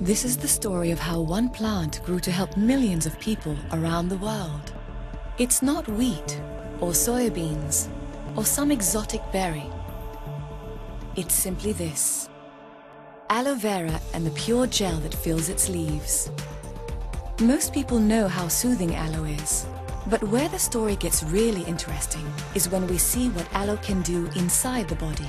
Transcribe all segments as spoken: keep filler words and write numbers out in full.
This is the story of how one plant grew to help millions of people around the world. It's not wheat or soybeans or some exotic berry. It's simply this: aloe vera and the pure gel that fills its leaves. Most people know how soothing aloe is, but where the story gets really interesting is when we see what aloe can do inside the body.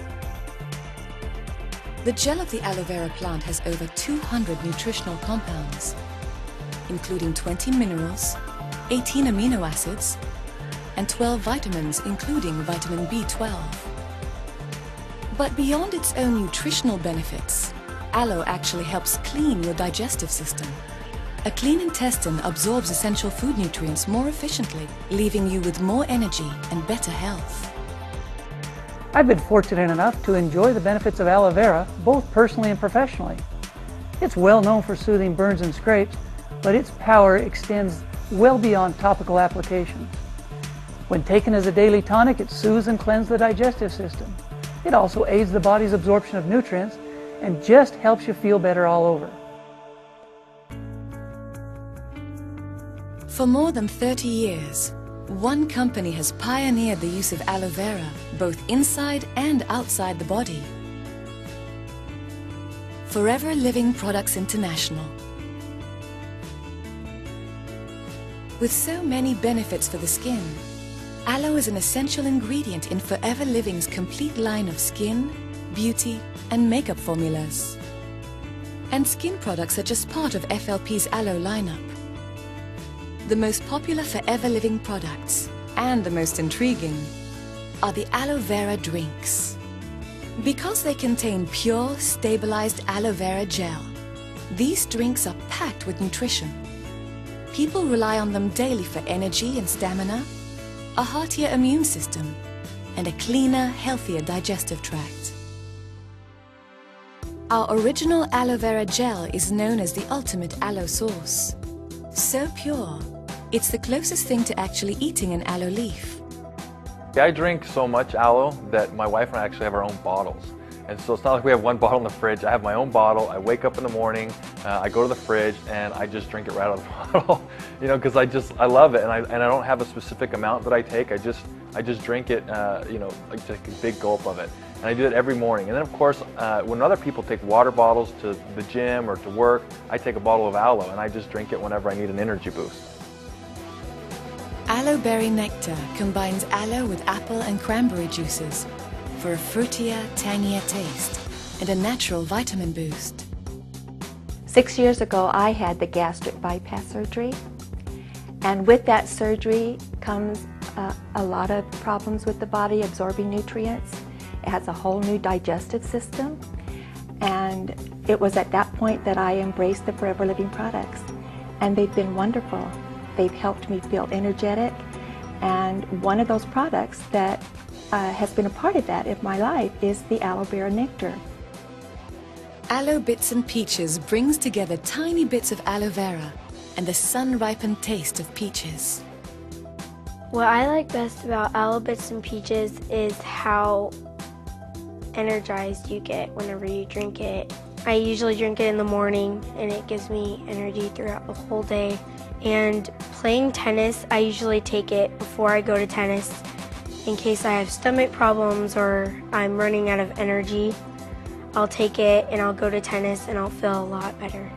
The gel of the aloe vera plant has over two hundred nutritional compounds, including twenty minerals, eighteen amino acids, and twelve vitamins, including vitamin B twelve. But beyond its own nutritional benefits, aloe actually helps clean your digestive system. A clean intestine absorbs essential food nutrients more efficiently, leaving you with more energy and better health. I've been fortunate enough to enjoy the benefits of aloe vera, both personally and professionally. It's well known for soothing burns and scrapes, but its power extends well beyond topical application. When taken as a daily tonic, it soothes and cleanses the digestive system. It also aids the body's absorption of nutrients and just helps you feel better all over. For more than thirty years, one company has pioneered the use of aloe vera, both inside and outside the body. Forever Living Products International. With so many benefits for the skin, aloe is an essential ingredient in Forever Living's complete line of skin, beauty, and makeup formulas. And skin products are just part of F L P's aloe lineup. The most popular Forever Living products, and the most intriguing, are the aloe vera drinks. Because they contain pure, stabilized aloe vera gel, these drinks are packed with nutrition. People rely on them daily for energy and stamina, a heartier immune system, and a cleaner, healthier digestive tract. Our original aloe vera gel is known as the ultimate aloe source. So pure, it's the closest thing to actually eating an aloe leaf. I drink so much aloe that my wife and I actually have our own bottles. And so it's not like we have one bottle in the fridge. I have my own bottle. I wake up in the morning, uh, I go to the fridge, and I just drink it right out of the bottle. You know, because I just, I love it, and I, and I don't have a specific amount that I take. I just, I just drink it, uh, you know, like take a big gulp of it. And I do it every morning. And then of course, uh, when other people take water bottles to the gym or to work, I take a bottle of aloe, and I just drink it whenever I need an energy boost. Aloe berry nectar combines aloe with apple and cranberry juices for a fruitier, tangier taste and a natural vitamin boost. Six years ago, I had the gastric bypass surgery, and with that surgery comes uh, a lot of problems with the body absorbing nutrients. It has a whole new digestive system, and it was at that point that I embraced the Forever Living products, and they've been wonderful. They've helped me feel energetic, and one of those products that uh, has been a part of that in my life is the aloe vera nectar. Aloe Bits and Peaches brings together tiny bits of aloe vera and the sun-ripened taste of peaches. What I like best about Aloe Bits and Peaches is how energized you get whenever you drink it. I usually drink it in the morning, and it gives me energy throughout the whole day. And playing tennis, I usually take it before I go to tennis in case I have stomach problems or I'm running out of energy. I'll take it and I'll go to tennis and I'll feel a lot better.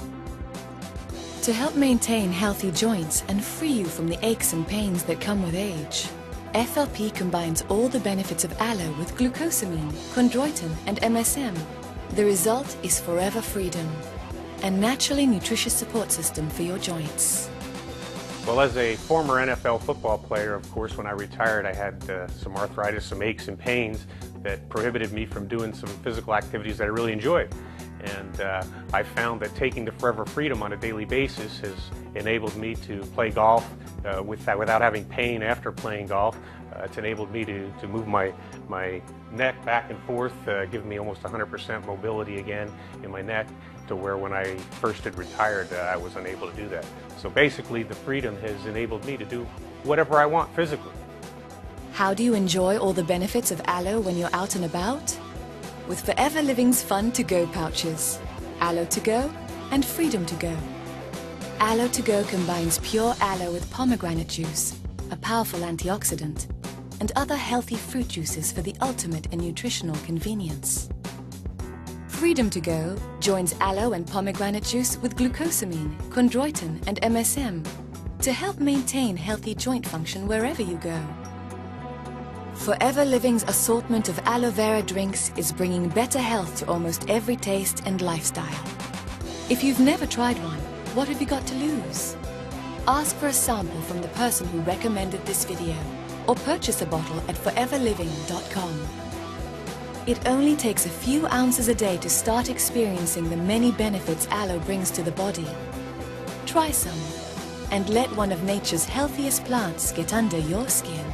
To help maintain healthy joints and free you from the aches and pains that come with age, F L P combines all the benefits of aloe with glucosamine, chondroitin, and M S M. The result is forever freedom, a naturally nutritious support system for your joints. Well, as a former N F L football player, of course, when I retired, I had uh, some arthritis, some aches and pains that prohibited me from doing some physical activities that I really enjoyed. And uh, I found that taking the Forever Freedom on a daily basis has enabled me to play golf uh, with that, without having pain after playing golf. Uh, it's enabled me to, to move my, my neck back and forth, uh, giving me almost one hundred percent mobility again in my neck, to where when I first had retired, uh, I was unable to do that. So basically, the freedom has enabled me to do whatever I want physically. How do you enjoy all the benefits of aloe when you're out and about? With Forever Living's Fun to Go pouches. Aloe to go, and Freedom to Go. Aloe to Go combines pure aloe with pomegranate juice, a powerful antioxidant, and other healthy fruit juices for the ultimate in nutritional convenience. Freedom to Go joins aloe and pomegranate juice with glucosamine, chondroitin, and M S M to help maintain healthy joint function wherever you go. Forever Living's assortment of aloe vera drinks is bringing better health to almost every taste and lifestyle. If you've never tried one, what have you got to lose? Ask for a sample from the person who recommended this video, or purchase a bottle at forever living dot com. It only takes a few ounces a day to start experiencing the many benefits aloe brings to the body. Try some, and let one of nature's healthiest plants get under your skin.